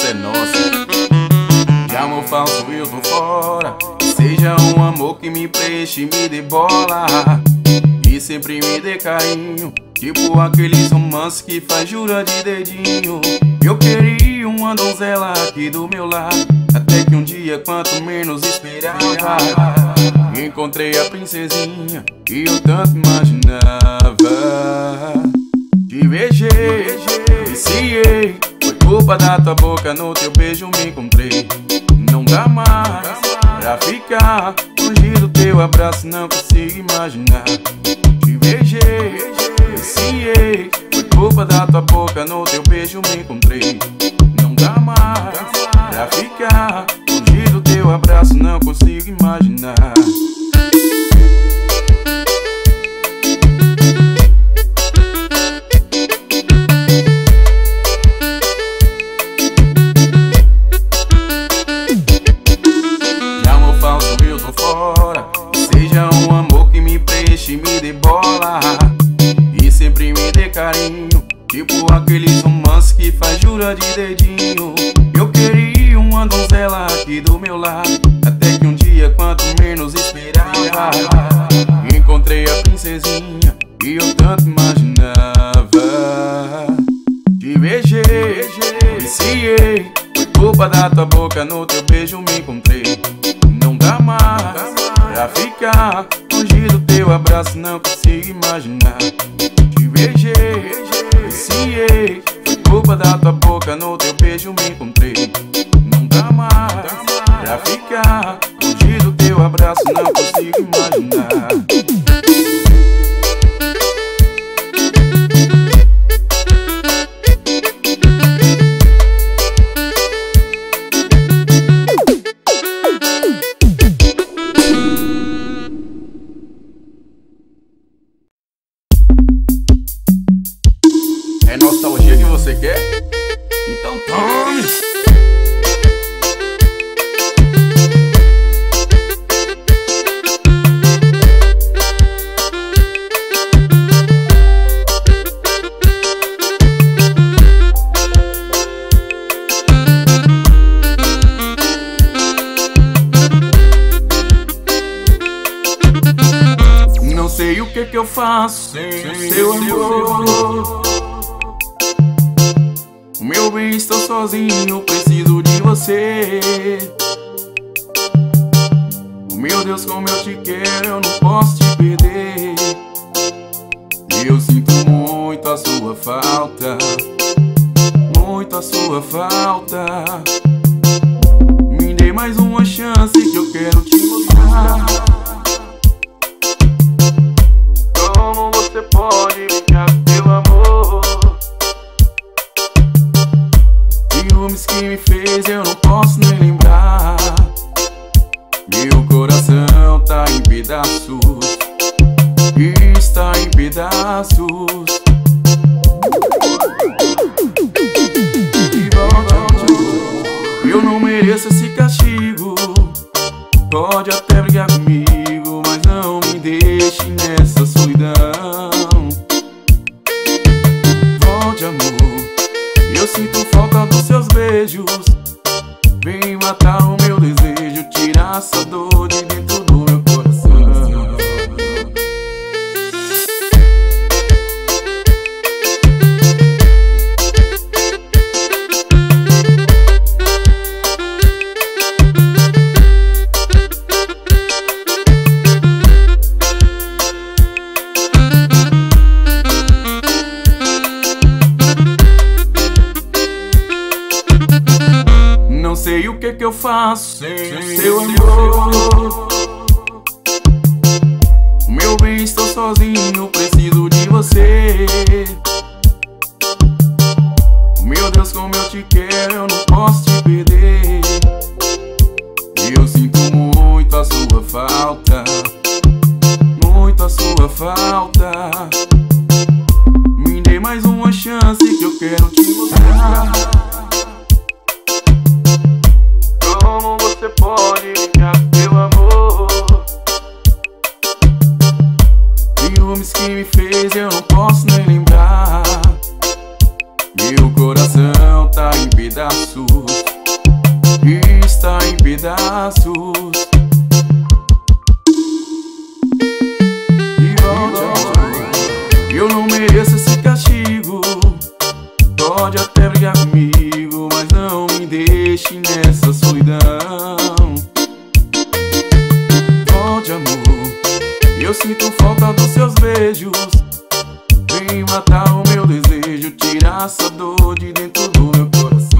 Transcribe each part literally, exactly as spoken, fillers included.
é nossa. De amor falso eu tô fora. Seja um amor que me preenche, me dê bola e sempre me dê carinho, tipo aqueles romances que faz jura de dedinho. Eu queria uma donzela aqui do meu lado, até que um dia, quanto menos esperava, encontrei a princesinha que eu tanto imaginava. Te beijei, viciei, foi culpa da tua boca, no teu beijo me encontrei. Não dá mais pra ficar longe do teu abraço, não consigo imaginar. Te beijei, viciei, foi culpa da tua boca, no teu beijo me encontrei. Não dá mais pra ficar longe do teu abraço, não consigo imaginar. Seja um amor que me preenche, me dê bola e sempre me dê carinho, tipo aqueles romances que faz jura de dedinho. Eu queria uma donzela aqui do meu lado, até que um dia, quanto menos esperava, encontrei a princesinha que eu tanto imaginava. Te beijei, viciei, foi culpa da tua boca, no teu beijo me encontrei. Não dá mais pra ficar longe do teu abraço, não consigo imaginar. Te beijei, viciei, foi culpa da tua boca, no teu beijo me encontrei. Não dá mais pra ficar longe do teu abraço, não consigo imaginar. É nostalgia que você quer? Então tome! Não sei o que que eu faço sem seu amor. O meu bem, estou sozinho, preciso de você. Meu Deus, como eu te quero, eu não posso te perder. Eu sinto muito a sua falta, muito a sua falta. Me dê mais uma chance que eu quero te mostrar como você pode brincar com teu amor. Ciúmes que me fez eu não posso nem lembrar. Meu coração tá em pedaços, está em pedaços. E volta, eu não mereço esse castigo. Pode até brigar comigo, mas não me deixe nessa solidão. Volte, amor, eu sinto falta dos seus beijos. Vem matar o meu desejo, tirar essa dor de dentro do meu coração. Não sei o que que eu faço sem seu amor. O meu bem, estou sozinho, preciso de você. Meu Deus, como eu te quero, eu não posso te perder. Eu sinto muito a sua falta, muito a sua falta. Me dê mais uma chance que eu quero te mostrar como você pode brincar com teu amor. Ciúmes que me fez eu não posso nem lembrar. Meu coração tá em pedaços, está em pedaços. E volta, eu não mereço esse castigo. Pode até brigar comigo, mas não me deixe nessa solidão. Volte, amor, eu sinto falta dos seus beijos. Vem matar o meu desejo, tirar essa dor de dentro do meu coração.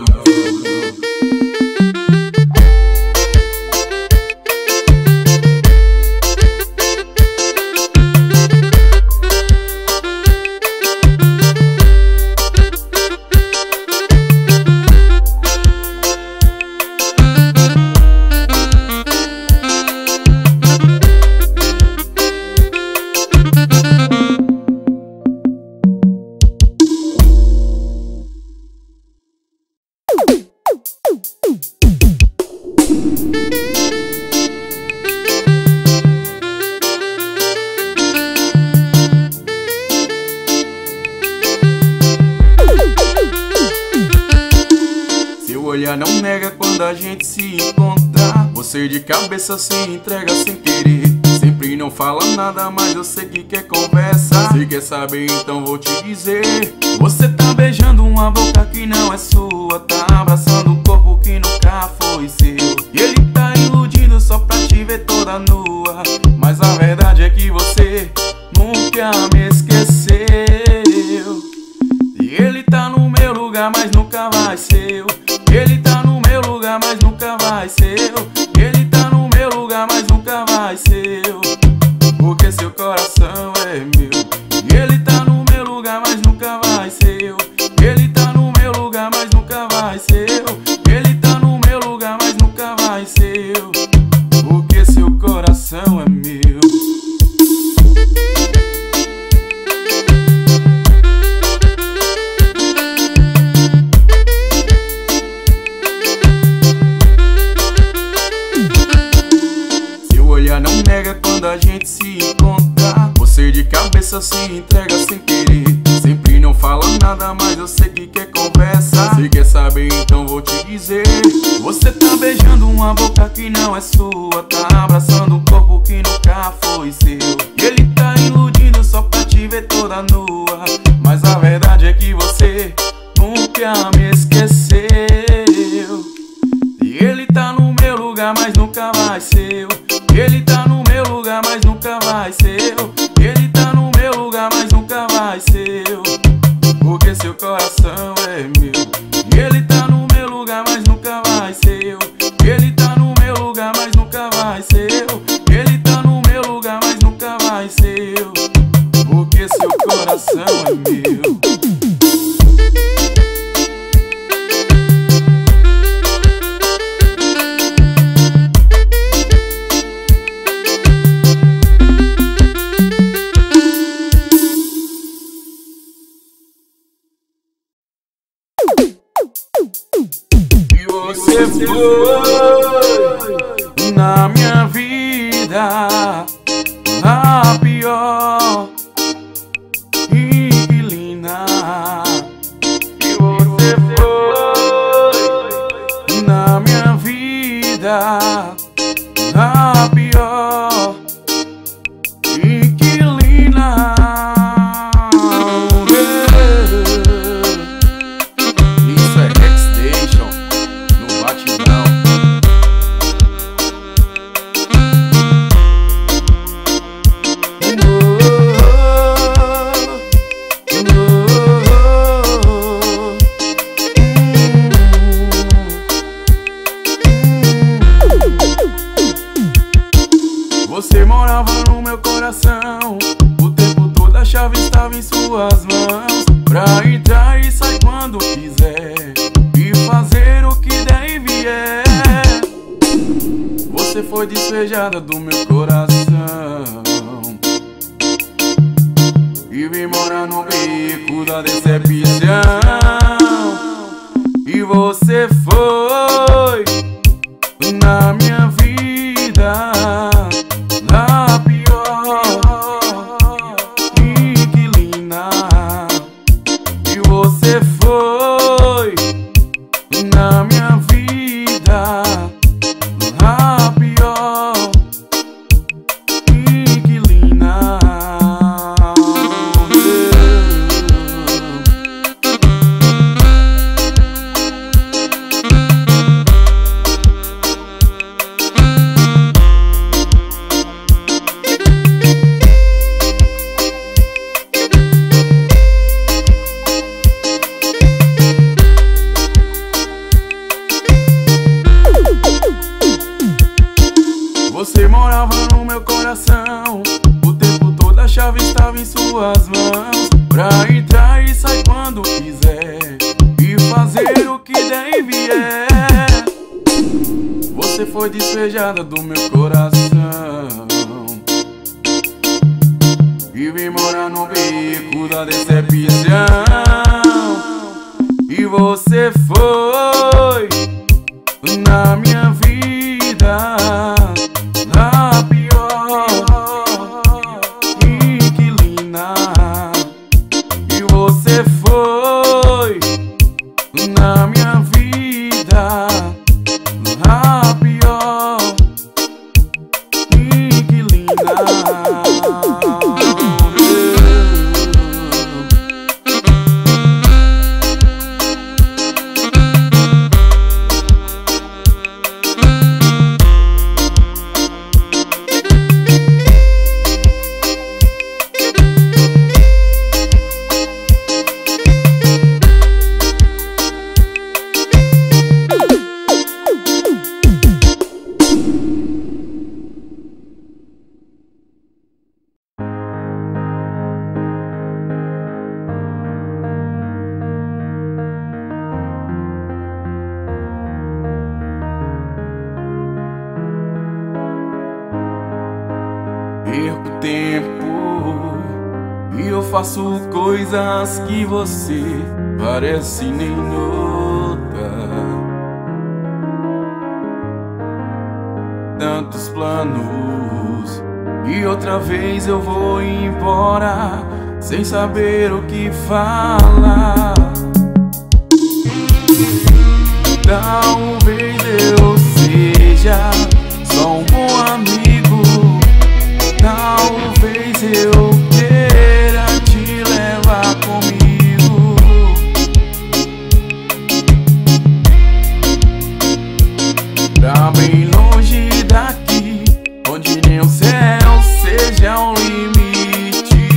Seu olhar não nega quando a gente se encontrar. Você de cabeça se entrega sem querer. Sempre não fala nada, mas eu sei que quer conversa. Se quer saber, então vou te dizer. Você tá beijando uma boca que não é sua, tá abraçando um corpo que nunca foi seu. E ele tá iludindo só pra te ver toda nua, mas a verdade é que você nunca me esqueceu. E ele tá no meu lugar, mas nunca vai ser eu. Ele tá no meu lugar, mas nunca vai ser eu. Ele tá no meu lugar, mas nunca vai ser eu. Porque seu coração é meu. E ele tá no meu lugar, mas nunca vai ser eu. Ele tá no meu lugar, mas nunca vai ser eu. Ele tá no meu lugar, mas nunca vai ser eu. Porque seu coração é meu. Não nega quando a gente se encontrar. Você de cabeça se entrega sem querer. Sempre não fala nada, mas eu sei que quer conversa. Se quer saber, então vou te dizer. Você tá beijando uma boca que não é sua, tá abraçando um corpo que nunca foi seu. E ele tá iludindo só pra te ver toda nua, mas a verdade é que você nunca me esqueceu. E ele tá no meu lugar, mas nunca vai ser eu. Ele tá no meu lugar, mas nunca vai ser eu. Ele tá no meu lugar, mas nunca vai ser eu. Porque seu coração é meu. E ele tá no meu lugar, mas nunca vai ser eu. Ele tá no meu lugar, mas nunca vai ser eu. Ele tá no meu lugar, mas nunca vai ser eu. Porque seu coração é meu. Você foi na minha vida a pior inquilina. E você foi na minha vida a pior inquilina. Isso é X-Station no batidão. Você morava no meu coração, o tempo todo a chave estava em suas mãos, pra entrar e sair quando quiser e fazer o que der e vier. Você foi despejada do meu coração e vim morar no beco da decepção. E você foi na minha vida a pior inquilina. E você chave em suas mãos, pra entrar e sair quando quiser, e fazer o que der e vier. Você foi despejada do meu coração e vim morar no beco da decepção. E você foi na minha vida a pior inquilina. E você foi na minha vida a pior inquilina. Perco tempo e eu faço coisas que você parece nem nota. Tantos planos e outra vez eu vou embora sem saber o que falar. Talvez eu seja só um bom amigo, talvez eu queira te levar comigo, pra bem longe daqui, onde nem o céu seja um limite.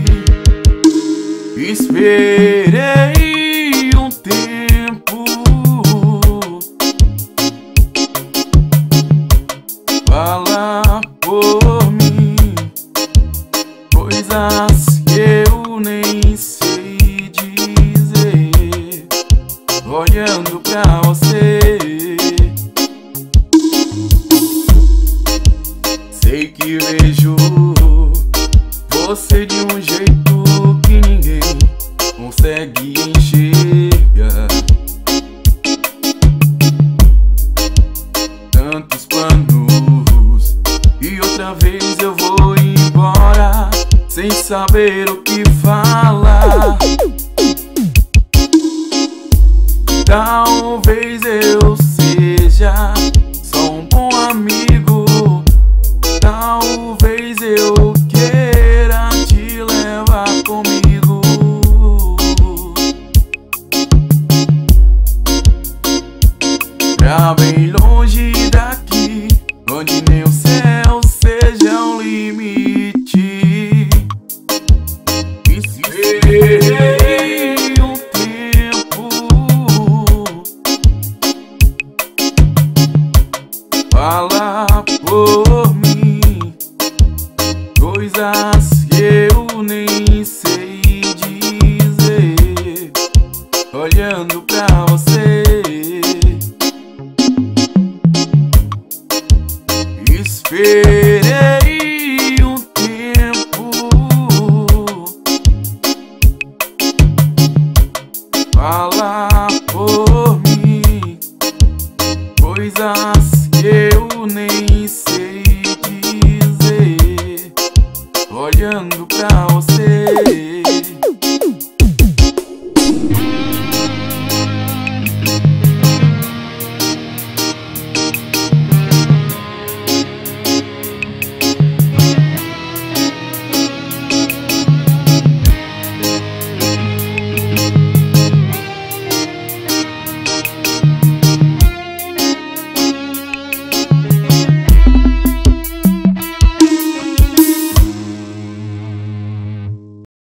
Esperei um tempo falar por mim coisas que eu nem sei dizer, olhando pra você. Sei que vejo você de um jeito que ninguém consegue enxergar. Tantos planos e outra vez eu vou embora sem saber o que falar. Talvez eu seja só um bom amigo, talvez eu queira te levar comigo, pra bem longe daqui, onde nem o céu seja um limite. Esperei um tempo falar por mim coisas que eu nem sei dizer, olhando pra você. Esperei um tempo falar por mim coisas que eu nem sei dizer, olhando pra você.